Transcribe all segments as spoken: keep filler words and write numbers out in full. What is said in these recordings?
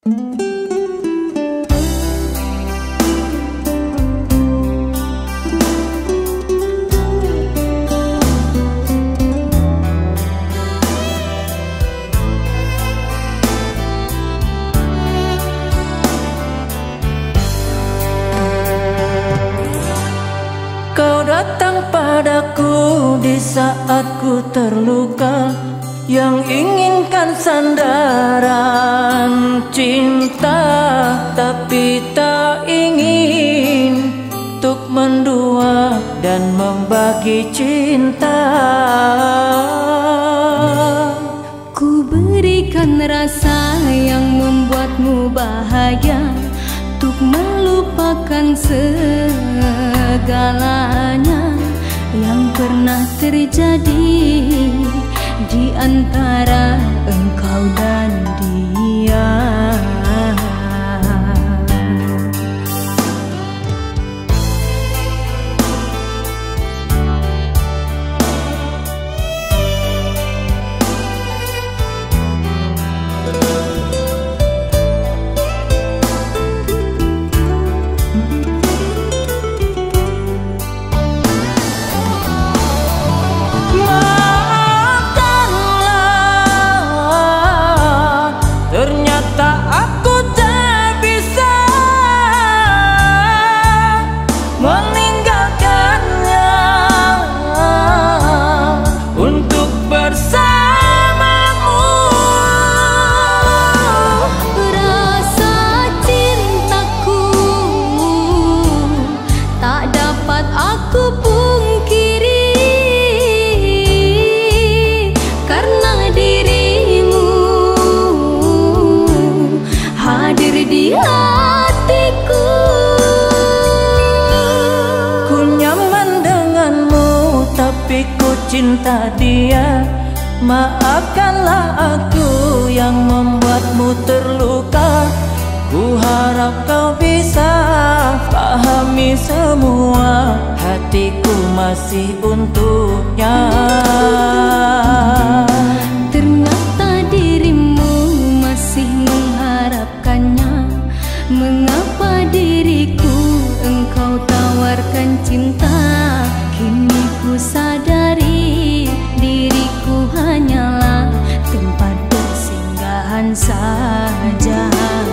Kau datang padaku di saat ku terluka, yang inginkan sandaran cinta, tapi tak ingin untuk mendua dan membagi cinta. Ku berikan rasa yang membuatmu bahagia, untuk melupakan segalanya yang pernah terjadi di antara engkau dan dia. Cinta dia, maafkanlah aku yang membuatmu terluka. Ku harap kau bisa pahami semua, hatiku masih untuknya. Ternyata dirimu masih mengharapkannya. Mengapa diriku engkau tawarkan cinta? Kini ku sadari diriku hanyalah tempat persinggahan saja.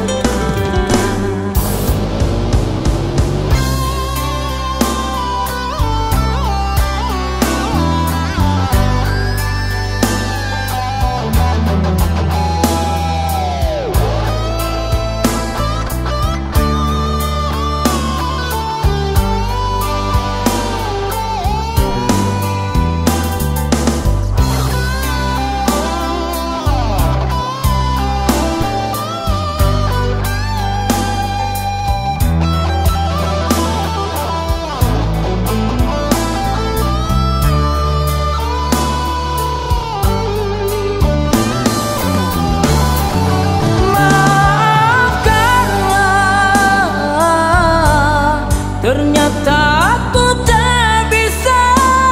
Ternyata aku tak bisa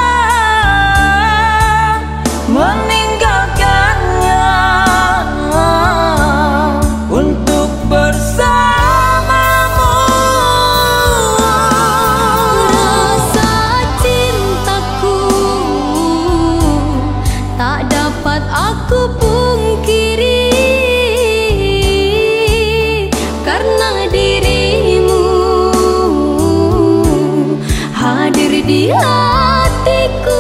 meninggalkannya untuk bersamamu. Rasa cintaku tak dapat aku pungkiri, karena dirimu hadir di hatiku.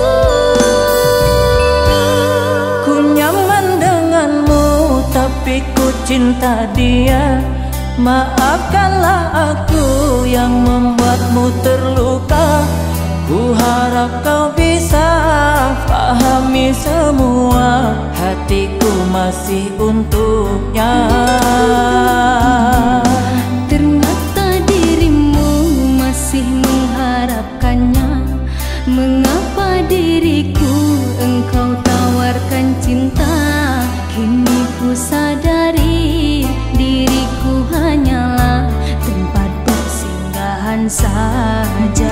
Ku nyaman denganmu, tapi ku cinta dia. Maafkanlah aku yang membuatmu terluka. Ku harap kau bisa pahami semua, hatiku masih untuknya. Ternyata dirimu masih mengharapkannya. Mengapa diriku engkau tawarkan cinta? Kini ku sadari diriku hanyalah tempat persinggahan saja.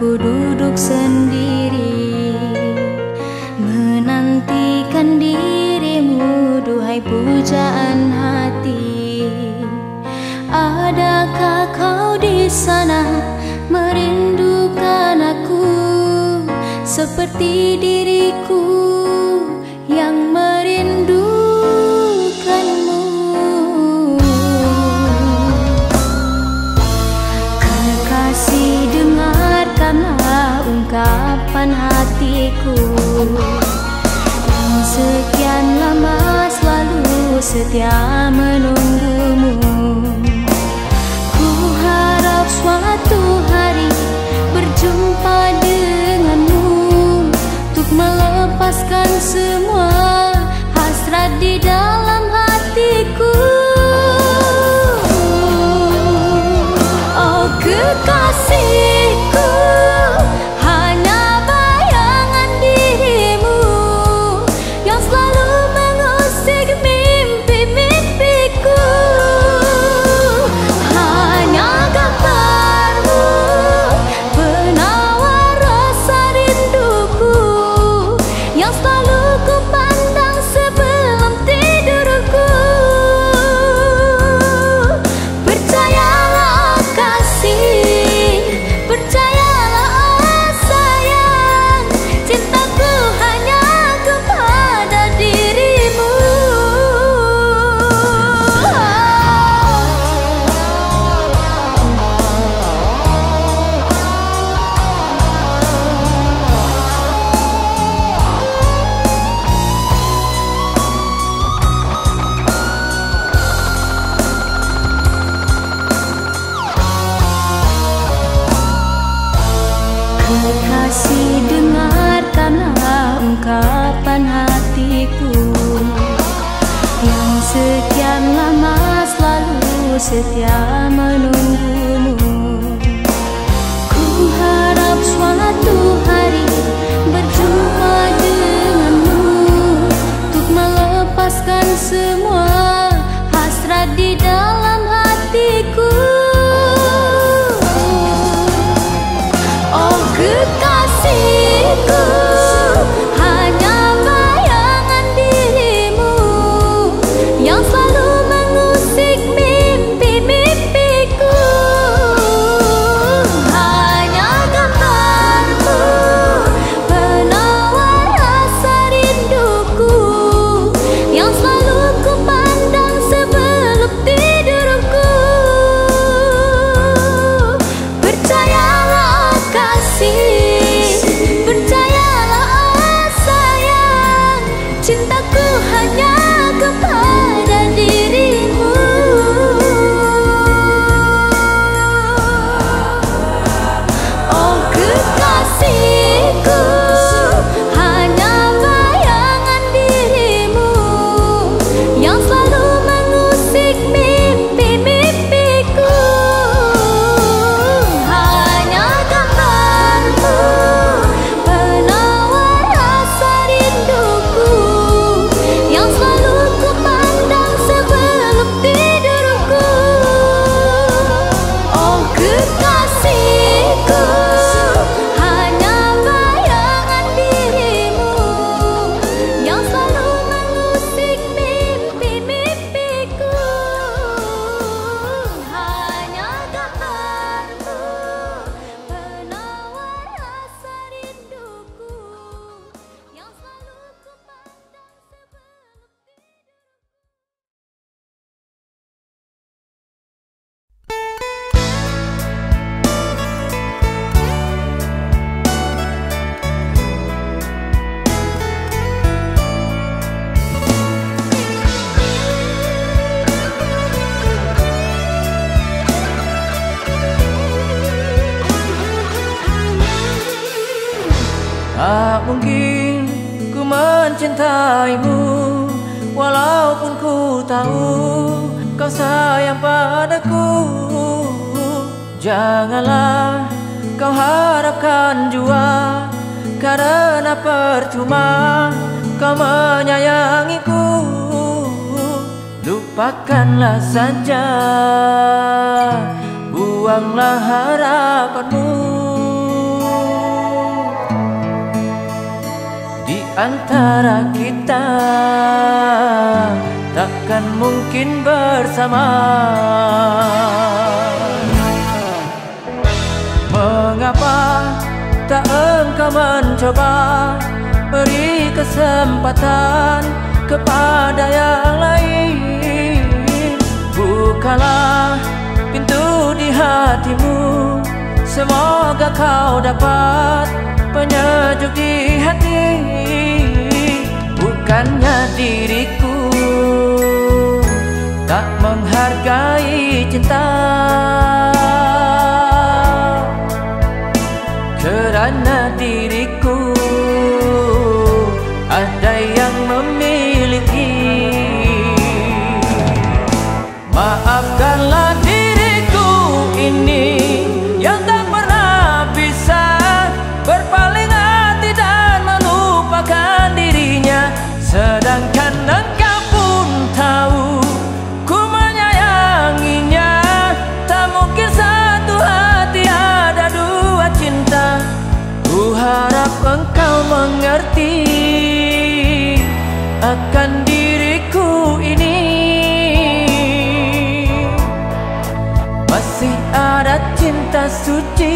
Aku duduk sendiri menantikan dirimu, duhai pujaan hati. Adakah kau di sana merindukan aku seperti diriku yang merindukanmu? Kekasih, dengarkanlah ungkapan hatiku yang sekian lama selalu setia menunggumu. Ku harap suatu hari berjumpa denganmu untuk melepaskan semua hasrat di dalam hatiku. Oh kekasihku, hanya bayangan dirimu yang selalu mengusik mimpi-mimpiku. Hanya gambarmu penawar rasa rinduku yang selalu ku pandang sebelum tidurku. Percayalah kasih, percayalah sayang, cintaku hanya kepada dirimu. Kekasih, dengarkanlah ungkapan hatiku yang sekian lama selalu setia menunggumu. Ku harap suatu hari berjumpa denganmu untuk melepaskan semua hasrat di dalam hatiku. Oh kekasihku, hanya bayangan dirimu yang selalu mengusik mimpi-mimpiku. Hanya gambarmu penawar rasa rinduku yang selalu ku pandang sebelum tidurku. Percayalah kasih, percayalah sayang, cintaku hanya kepada dirimu. Oh kekasihku, hanya bayangan dirimu yang selalu mengusik mimpi-mimpiku. Hanya gambarmu penawar rasa rinduku yang selalu ku pandang sebelum tidurku. Oh kekasihku, hanya bayangan dirimu yang selalu mengusik mimpi-mimpiku. Hanya gambarmu penawar rasa rinduku yang selalu ku pandang sebelum Tak mungkin ku mencintaimu walaupun ku tahu kau sayang padaku. Janganlah kau harapkan jua, karena percuma kau menyayangiku. Lupakanlah saja, buanglah harapanmu. antara kita takkan mungkin bersama. Mengapa tak engkau mencoba beri kesempatan kepada yang lain? Bukalah pintu di hatimu, semoga kau dapat penyejuk di hati. Bukannya diriku tak menghargai cinta, kerana diriku ada yang memiliki. Maafkanlah diriku ini yang tak pernah bisa berpaling hati dan melupakan dirinya. Sedangkan engkau pun tahu ku menyayanginya. Tak mungkin satu hati ada dua cinta. Ku harap engkau mengerti akan diriku ini. Masih ada cinta suci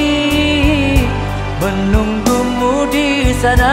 menunggumu di sana.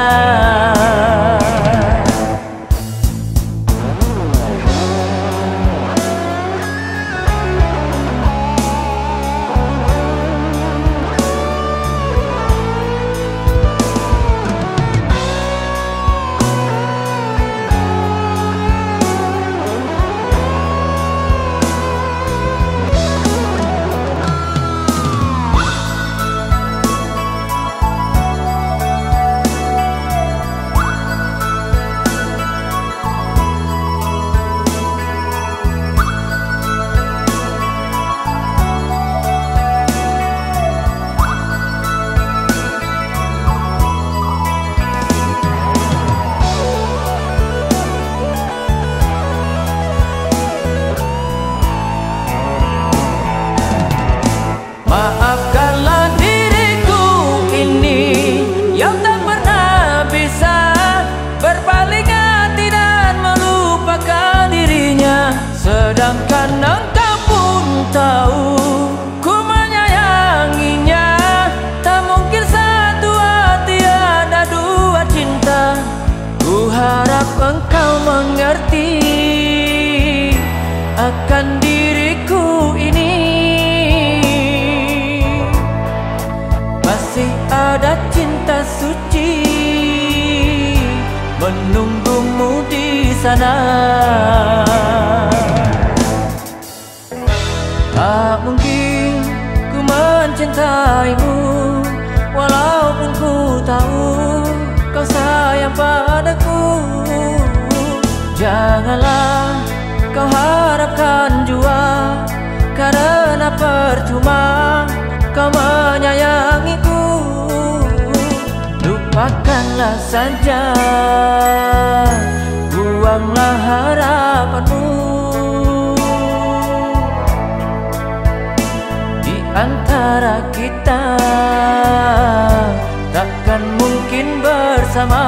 Maafkanlah diriku ini yang tak pernah bisa berpaling hati dan melupakan dirinya. Sedangkan engkau pun tahu ku menyayanginya. Tak mungkin satu hati ada dua cinta. Ku harap engkau mengerti akan diriku ini. Masih ada cinta suci menunggumu di sana. Tak mungkin ku mencintaimu walaupun ku tahu kau sayang padaku. Janganlah kau harapkan jua, karena percuma kau menyayangiku. Lupakanlah saja, buanglah harapanmu. Di antara kita takkan mungkin bersama,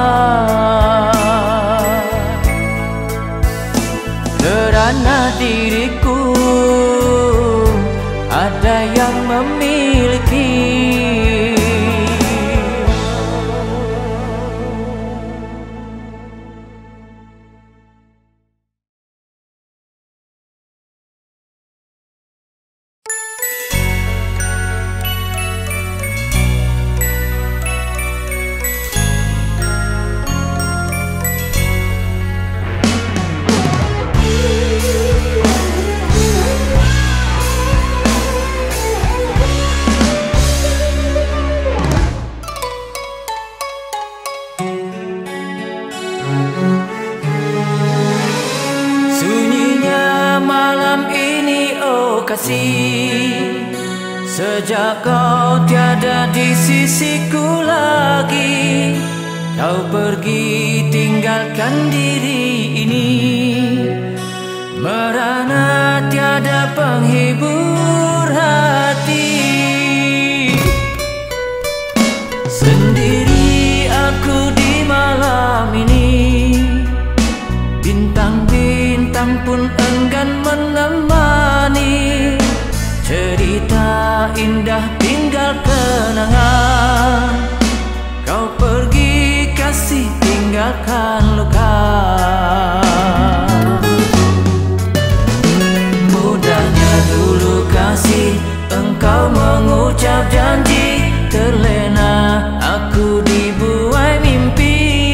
kerana diriku ada yang memiliki. Kasih, sejak kau tiada di sisiku lagi, kau pergi tinggalkan diri ini, merana tiada penghibur hati. Sendiri aku di mana indah tinggal kenangan. Kau pergi kasih tinggalkan luka. Mudahnya dulu kasih engkau mengucap janji, terlena aku dibuai mimpi.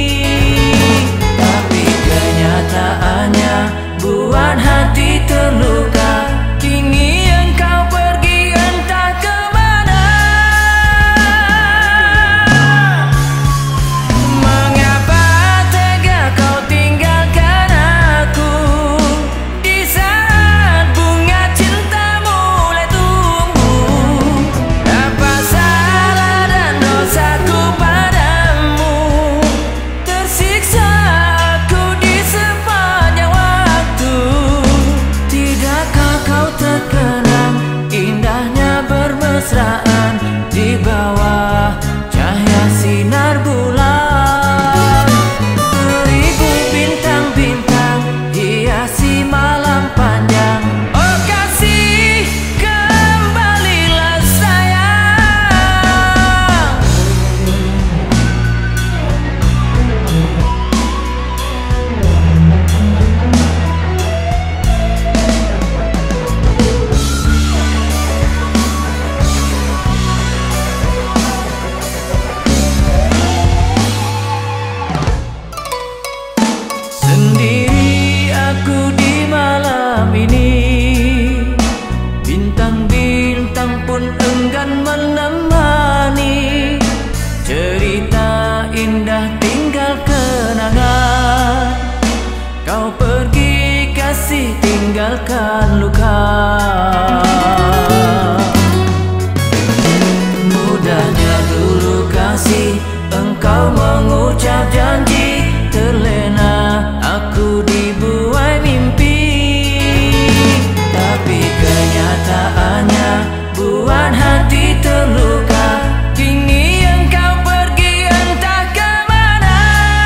Tapi kenyataannya buat hati terluka. Kini engkau pergi entah kemana. Mengapa tega kau tinggalkan aku di saat bunga cinta mulai tumbuh? Apa salah dan dosaku padamu? Tersiksa aku di sepanjang waktu. Tidakkah kau terkenang indahnya bermesraan di bawah cahaya sinar bulan? Beribu bintang-bintang hiasi malam panjang. Oh kasih, kembalilah sayang. Sendiri aku di malam ini, bintang-bintang pun enggan menemani. Cerita indah tinggal kenangan. Kau pergi kasih tinggalkan luka. Mudahnya dulu kasih engkau mengucap janji, terlena aku dibuai mimpi. Tapi kenyataannya buat hati terluka. Kini engkau pergi entah kemana.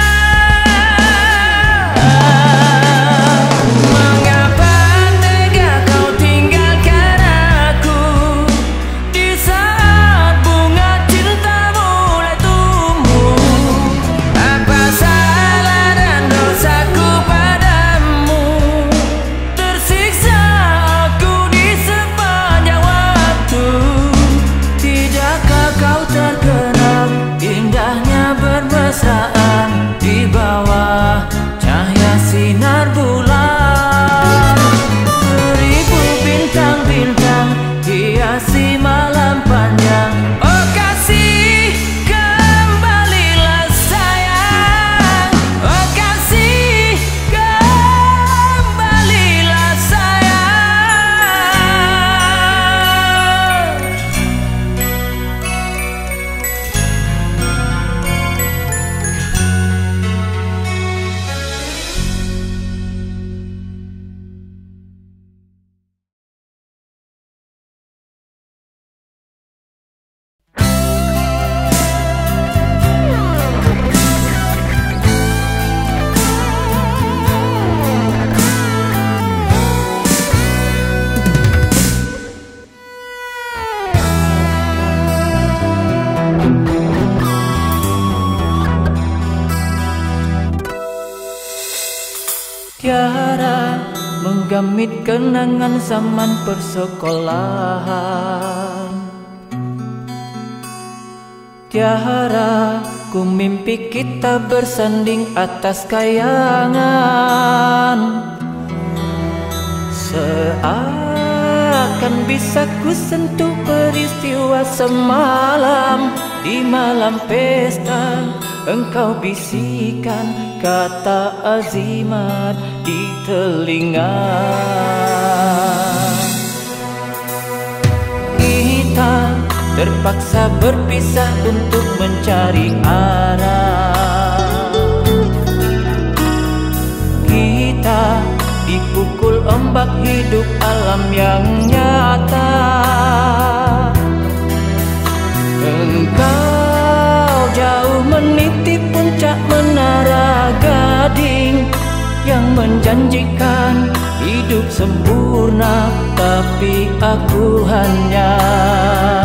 Mengapa tega kau tinggalkan aku di saat bunga cinta mulai tumbuh? Apa salah dan dosaku padamu? Tersiksa aku di sepanjang waktu. Tidakkah kau terkenang indahnya bermesraan di bawah cahaya sinar bulan? Beribu bintang-bintang hiasi malam panjang. Oh kasih, kembalilah sayang. Oh kasih, kembalilah sayang. Tiara menggamit kenangan zaman persekolahan. Tiara ku mimpi kita bersanding atas kayangan. Seakan bisa ku sentuh peristiwa semalam. Di malam pesta engkau bisikan kata azimat di telinga. Kita terpaksa berpisah untuk mencari arah. Kita dipukul ombak hidup alam yang nyata. Engkau jauh meniti puncak menara gading yang menjanjikan hidup sempurna, tapi aku hanya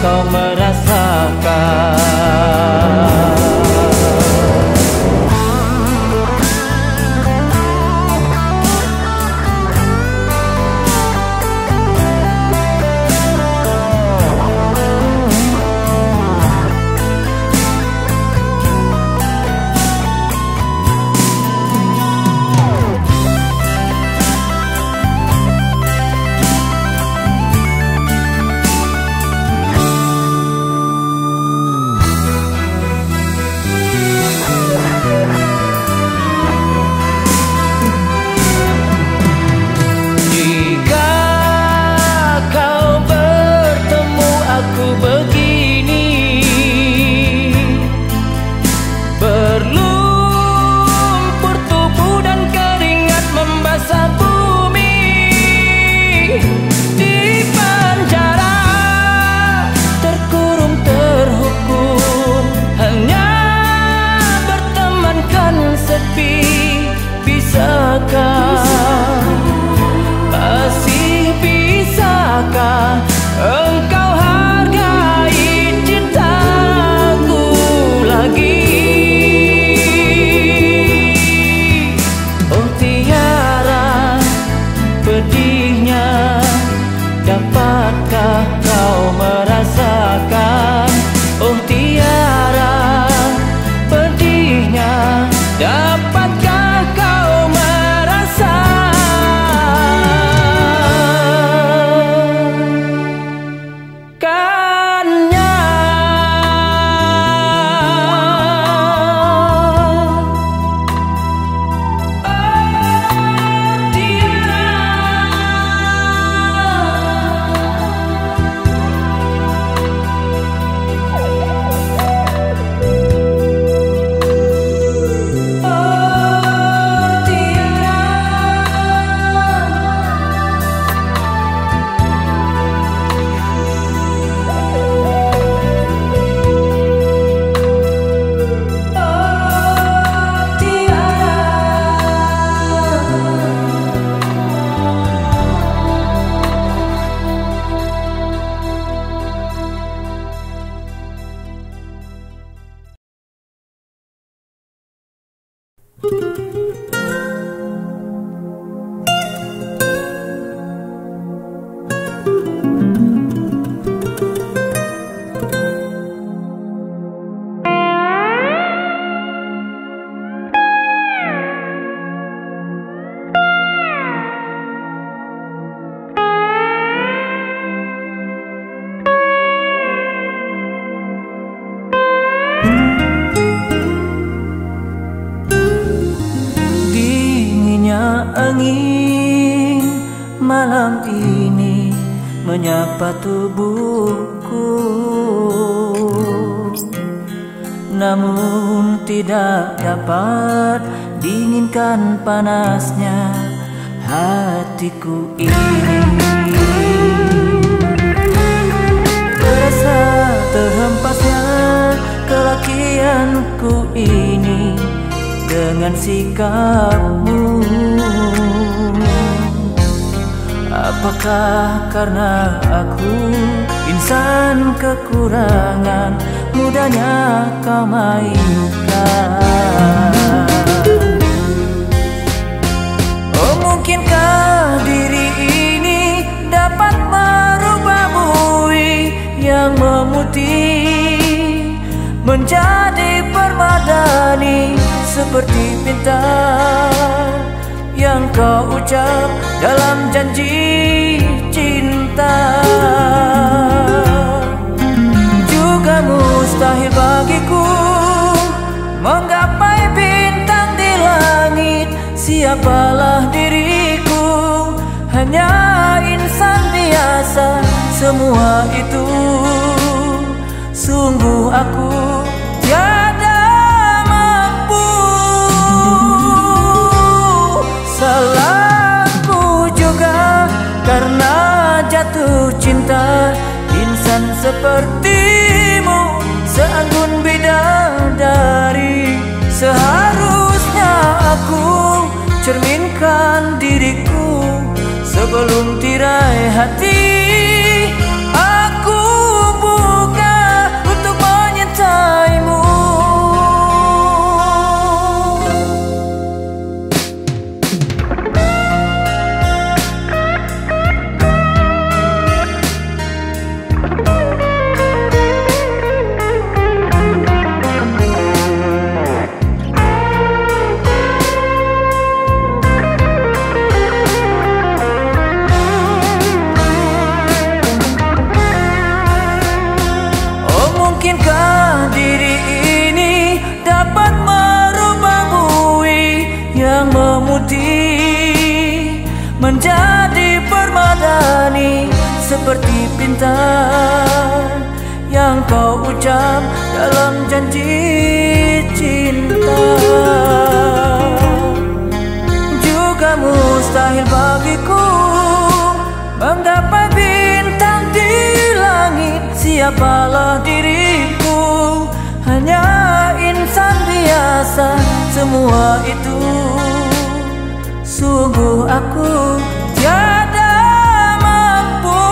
kau merasakan. Angin malam ini menyapa tubuhku, namun tidak dapat dinginkan panasnya hatiku ini. Terasa terhempasnya kelakianku ini dengan sikapmu. Apakah karena aku insan kekurangan, mudahnya kau mainkan? Oh, mungkinkah diri ini dapat merubah bui yang memutih menjadi permadani seperti bintang yang kau ucap dalam janji cinta. Juga mustahil bagiku menggapai bintang di langit. Siapalah diriku, hanya insan biasa. Semua itu sungguh aku tiada mampu. Salahku juga karena jatuh cinta insan sepertimu, seanggun bidadari. Seharusnya aku cerminkan diriku sebelum tirai hati aku bunuh. Inginkah diri ini dapat merubah bui yang memutih menjadi permadani, seperti bintang yang kau ucap dalam janji cinta. Juga mustahil bagiku menggapai bintang di langit. Siapalah diriku, hanya insan biasa. Semua itu sungguh aku tiada mampu.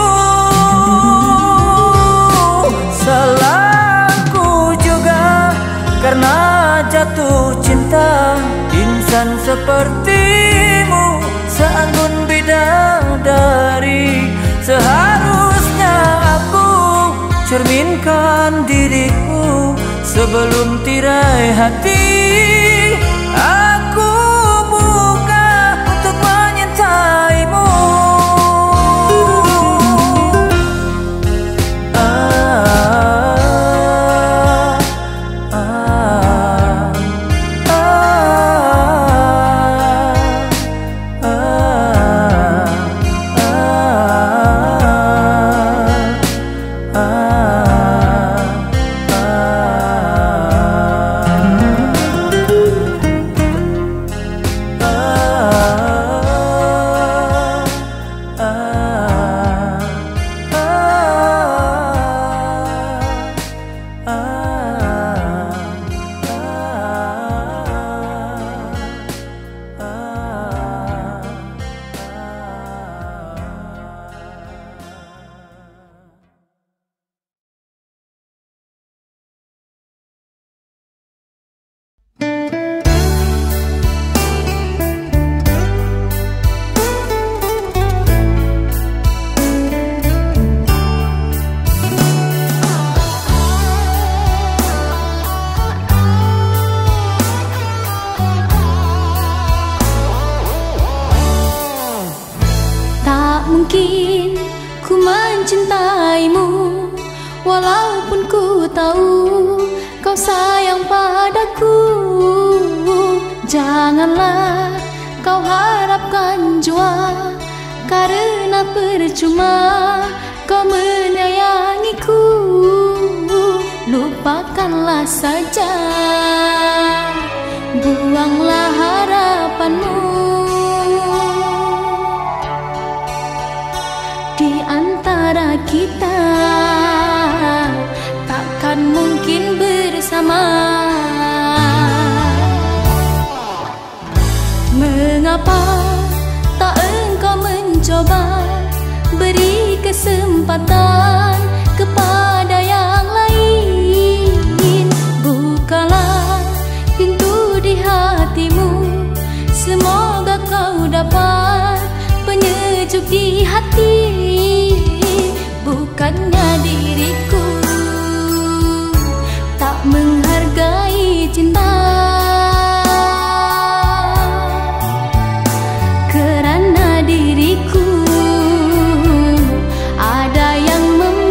Salahku juga karena jatuh cinta. Insan sepertimu seanggun bidadari. Seharusnya aku cerminkan diriku sebelum tirai hati aku buka untuk menyintaimu. Mungkin ku mencintaimu, walaupun ku tahu kau sayang padaku. Janganlah kau harapkan jua, karena percuma kau menyayangiku. Lupakanlah saja, buanglah harapanmu. Di antara kita takkan mungkin bersama. Mengapa tak engkau mencoba beri kesempatan kepada yang lain? Bukalah pintu di hatimu, semoga kau dapat penyejuk di hati. Bukannya diriku tak menghargai cinta, karena diriku ada yang mem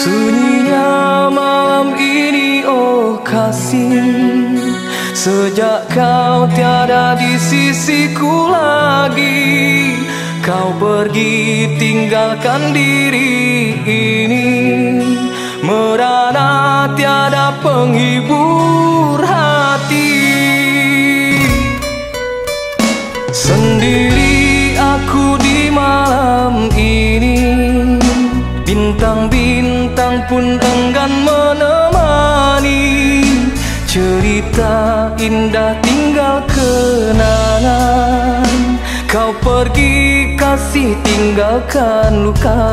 Sunyinya malam ini oh kasih, sejak kau tiada di sisiku lagi. Kau pergi tinggalkan diri ini, merana tiada penghibur hati. Sendiri aku di malam ini, bintang-bintang pun enggan menemani. Cerita indah tinggal kenangan, kau pergi kasih tinggalkan luka.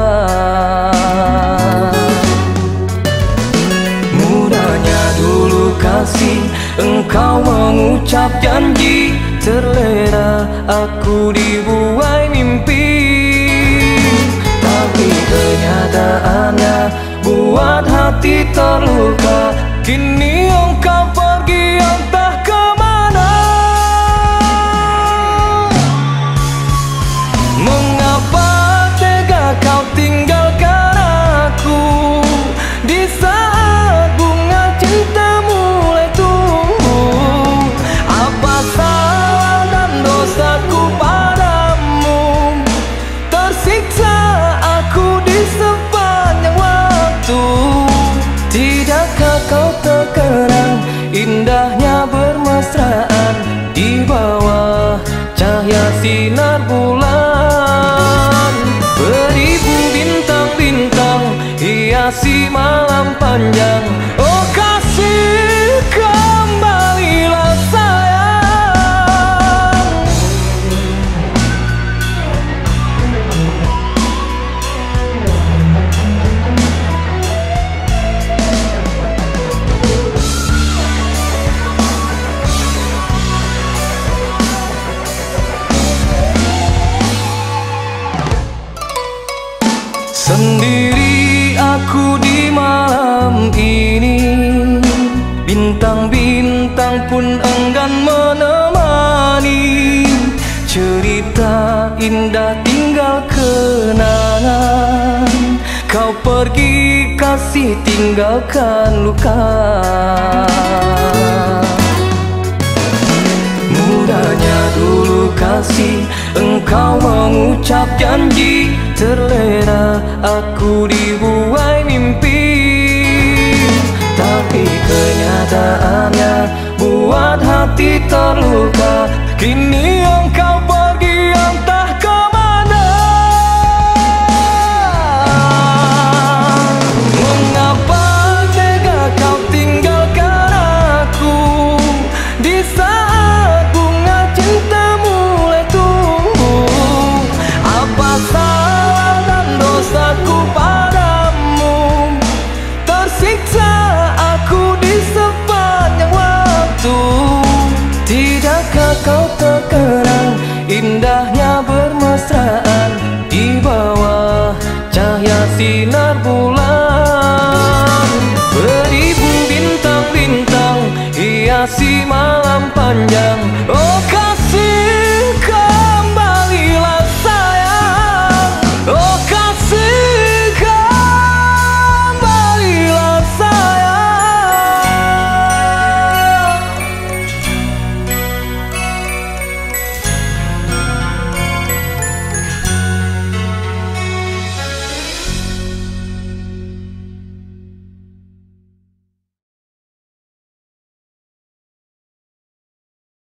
Mudahnya dulu kasih, engkau mengucap janji, terlena aku dibuai mimpi. Tapi kenyataannya buat hati terluka. Kini engkau pergi entah kemana. Mengapa tega kau tinggalkan aku di saat bunga cinta mulai tumbuh? Apa salah dan dosaku padamu? Tersiksa aku di sepanjang waktu. Tidakkah kau terkenang indahnya bermesraan di bawah cahaya sinar bulan? Beribu bintang-bintang hiasi malam panjang. Oh kasih, kembalilah sayang. Sendiri aku di malam ini, bintang-bintang pun enggan menemani. Cerita indah tinggal kenangan, kau pergi kasih tinggalkan luka. Mudahnya dulu kasih, engkau mengucap janji, terlena aku dibuai mimpi. Tapi kenyataannya buat hati terluka. Kini